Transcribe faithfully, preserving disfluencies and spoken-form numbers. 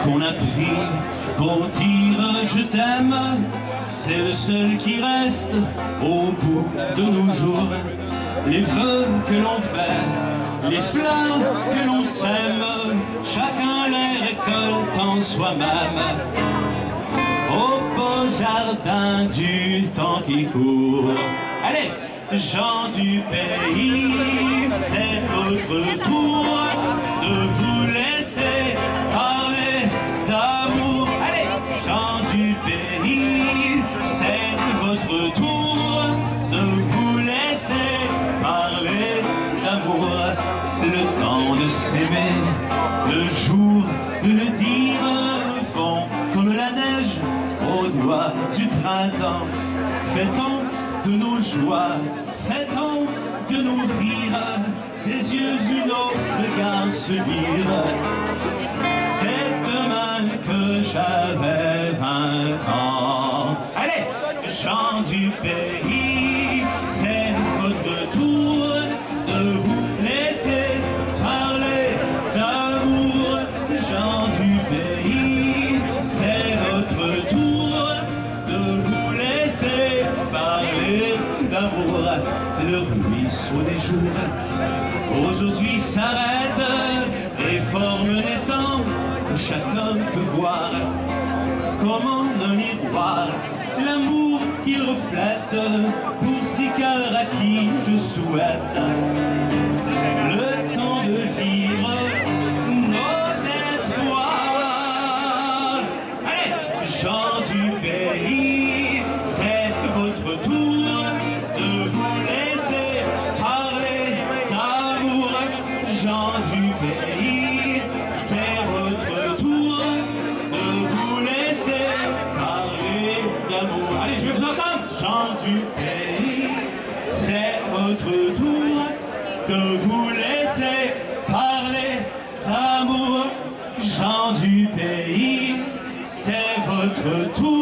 qu'on a pris pour dire je t'aime, c'est le seul qui reste au bout de nos jours. Les vœux que l'on fait, les fleurs que l'on sème, chacun les récolte en soi-même. Au beau jardin du temps qui court. Allez, gens du pays, c'est votre tour de vous laisser parler d'amour. Allez, gens du pays, c'est votre tour de vous laisser parler d'amour. Le temps de s'aimer, le jour de le dire, font comme la neige au doigt du printemps. Fêtons de nos joies, fêtons de nos rires, ses yeux uno regardent se lire. C'est demain que j'avais vingt ans. Allez, gens du pays, c'est votre tour de vous laisser parler d'amour. Gens du pays, c'est votre tour de vous laisser parler d'amour. Le ruisseau des jours aujourd'hui s'arrête et forme des temps où chaque homme peut voir comme en un miroir l'amour qu'il reflète pour ces cœurs à qui je souhaite le temps de vivre nos espoirs. Allez, gens du pays, c'est votre tour de vous laisser parler d'amour. Gens du pays, c'est votre tour de vous laisser parler d'amour. Allez, je vais vous entendre. Gens du pays, c'est votre tour de vous laisser parler d'amour. Gens du pays, c'est votre tour